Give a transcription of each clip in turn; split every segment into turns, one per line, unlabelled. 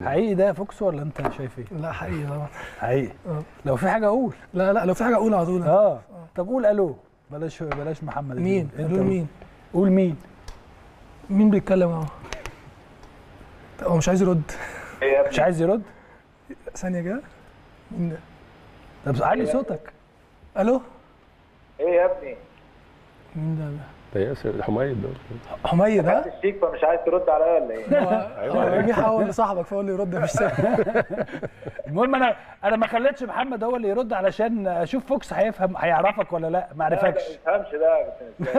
حقيقي ده فوكس ولا انت شايف ايه؟
لا حقيقي طبعا.
حقيقي. لو في حاجه اقول.
لا لو في حاجه اقول على طول.
طب قول الو. بلاش محمد.
مين؟
انت
مين؟
قول مين؟
مين بيتكلم اهو؟ هو مش عايز يرد.
مش عايز يرد؟
ثانيه كده. مين ده؟
طب علي صوتك.
الو.
ايه يا ابني؟
مين ده؟
ده ياسر حميد ده.
حميد ها؟
الشيك فمش عايز ترد عليا ولا ايه؟
هو ميحا هو اللي صاحبك فهو اللي يرد مش سامع.
المهم انا ما خليتش محمد هو اللي يرد علشان اشوف فوكس هيعرفك ولا لا. ما عرفكش.
ما بفهمش ده بس.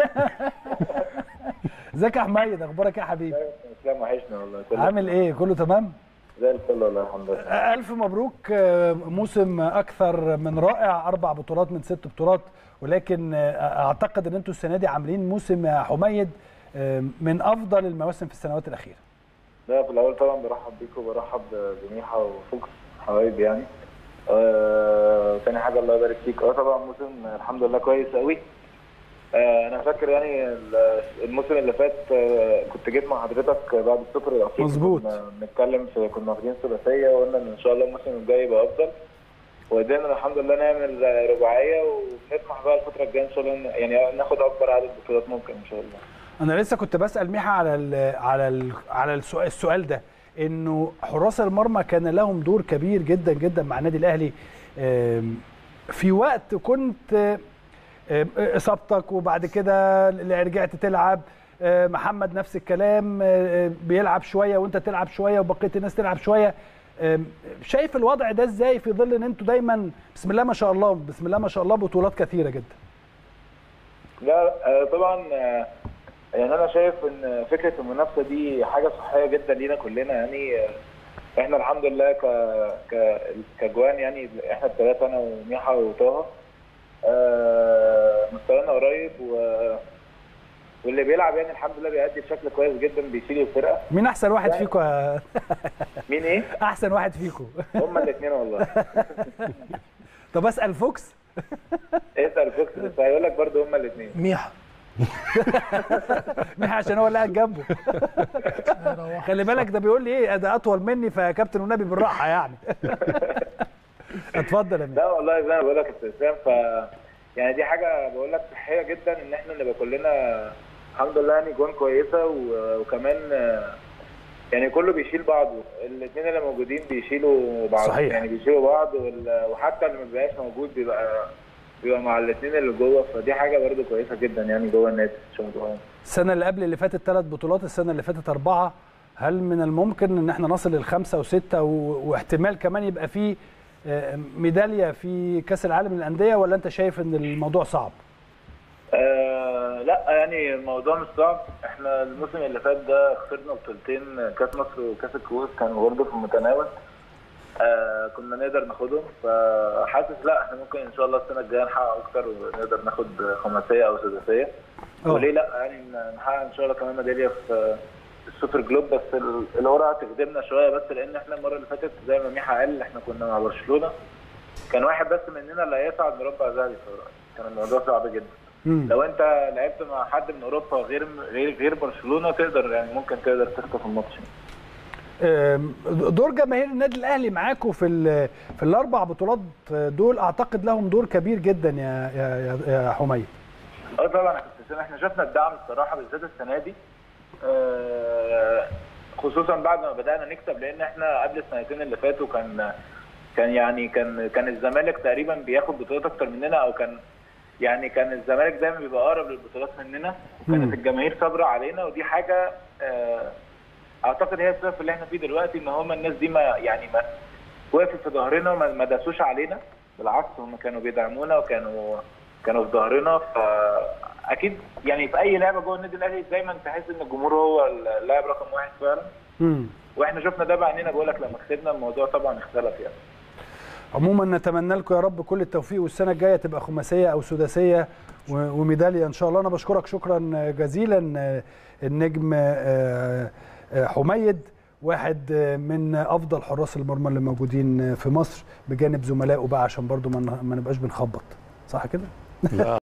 ازيك يا حميد؟ اخبارك ايه يا حبيبي؟
اسلام وحشني والله.
عامل ايه؟ كله تمام؟
زي الفل والله الحمد لله.
الف مبروك. موسم اكثر من رائع، 4 بطولات من 6 بطولات، ولكن اعتقد ان انتوا السنه دي عاملين موسم يا حميد من افضل المواسم في السنوات الاخيره.
لا في الاول طبعا برحب بيكم وبرحب بميحا وفوكس حبايبي يعني. تاني حاجه الله يبارك فيك. طبعا موسم الحمد لله كويس قوي. انا فاكر يعني الموسم اللي فات كنت جيت مع حضرتك بعد السوبر الافريقي.
مظبوط.
بنتكلم كنا واخدين ثلاثيه وقلنا ان شاء الله الموسم الجاي يبقى افضل، وقدرنا الحمد لله نعمل رباعيه، ونطمح بقى الفتره الجايه ان شاء الله يعني ناخد اكبر عدد بطولات ممكن ان شاء الله.
انا لسه كنت بسال ميحا على السؤال ده، انه حراس المرمى كان لهم دور كبير جدا جدا مع النادي الاهلي. في وقت كنت اصابتك وبعد كده رجعت تلعب، محمد نفس الكلام، بيلعب شويه وانت تلعب شويه وبقيه الناس تلعب شويه. شايف الوضع ده ازاي في ظل ان انتوا دايما بسم الله ما شاء الله بسم الله ما شاء الله بطولات كثيره جدا؟
لا طبعا يعني انا شايف ان فكره المنافسه دي حاجه صحيه جدا لينا كلنا يعني. احنا الحمد لله كجوان يعني احنا الثلاثه انا وميحا وطه مستوانا قريب، واللي بيلعب يعني الحمد لله بيأدي بشكل كويس جدا، بيشيل الفرقه.
مين احسن واحد
يعني
فيكم؟
مين ايه؟
احسن واحد فيكم؟
هما الاثنين والله.
طب اسال فوكس.
اسال فوكس بس هيقول لك برضه هما الاثنين.
ميحا.
ميحا عشان هو اللي قاعد جنبه. خلي بالك ده بيقول لي ايه ده اطول مني فيا كابتن والنبي بالراحه يعني. اتفضل يا ميحا.
لا والله زي ما بقول لك يا استاذ يعني دي حاجه بقول لك صحيه جدا ان احنا نبقى كلنا الحمد لله يعني جون كويسه، وكمان يعني كله بيشيل بعضه، الاثنين اللي موجودين بيشيلوا بعض.
صحيح.
يعني بيشيلوا بعض، وحتى اللي ما بيبقاش موجود بيبقى مع الاثنين اللي جوه، فدي حاجه برده كويسه جدا يعني جوه النادي ان شاء الله.
السنه اللي قبل اللي فاتت 3 بطولات، السنه اللي فاتت 4. هل من الممكن ان احنا نصل ل5 و6 واحتمال كمان يبقى فيه ميداليه في كاس العالم للانديه، ولا انت شايف ان الموضوع صعب؟
لا يعني الموضوع مش صعب. احنا الموسم اللي فات ده خسرنا بطولتين، كاس مصر وكاس الكؤوس كانوا برضه في المتناول. كنا نقدر ناخدهم، فحاسس لا احنا ممكن ان شاء الله السنه الجايه نحقق اكتر ونقدر ناخد خماسيه او سداسيه. وليه لا يعني نحقق ان شاء الله كمان ميداليه في السوبر جلوب. بس القرعه تخدمنا شويه، بس لان احنا المره اللي فاتت زي ما ميحا قال احنا كنا مع برشلونه، كان واحد بس مننا اللي هيصعد مربع ذهبي، كان الموضوع صعب جدا. لو انت لعبت مع حد من اوروبا غير برشلونه تقدر يعني ممكن تقدر تخطف الماتش.
دور جماهير النادي الاهلي معاكم في ال4 بطولات دول اعتقد لهم دور كبير جدا يا حميد.
طبعا احنا شفنا الدعم الصراحه بالذات السنه دي، خصوصا بعد ما بدانا نكسب، لان احنا قبل السنتين اللي فاتوا كان الزمالك تقريبا بياخد بطولات اكتر مننا، او كان الزمالك دايما بيبقى اقرب للبطولات مننا، وكانت الجماهير صابره علينا، ودي حاجه اعتقد هي السبب اللي احنا فيه دلوقتي، ان هم الناس دي ما وقفوا في ظهرنا، ما داسوش علينا، بالعكس هم كانوا بيدعمونا وكانوا في ظهرنا. فاكيد يعني في اي لعبه جوه النادي الاهلي دايما تحس ان الجمهور هو اللاعب رقم 1 فعلا. واحنا شفنا ده بعينينا، بقول لك لما كسبنا الموضوع طبعا اختلف يعني.
عموما نتمنى لكم يا رب كل التوفيق، والسنه الجايه تبقى خماسيه او سداسيه وميداليه ان شاء الله. انا بشكرك شكرا جزيلا النجم حميد، واحد من افضل حراس المرمى اللي موجودين في مصر بجانب زملائه بقى، عشان برضو ما نبقاش بنخبط صح كده.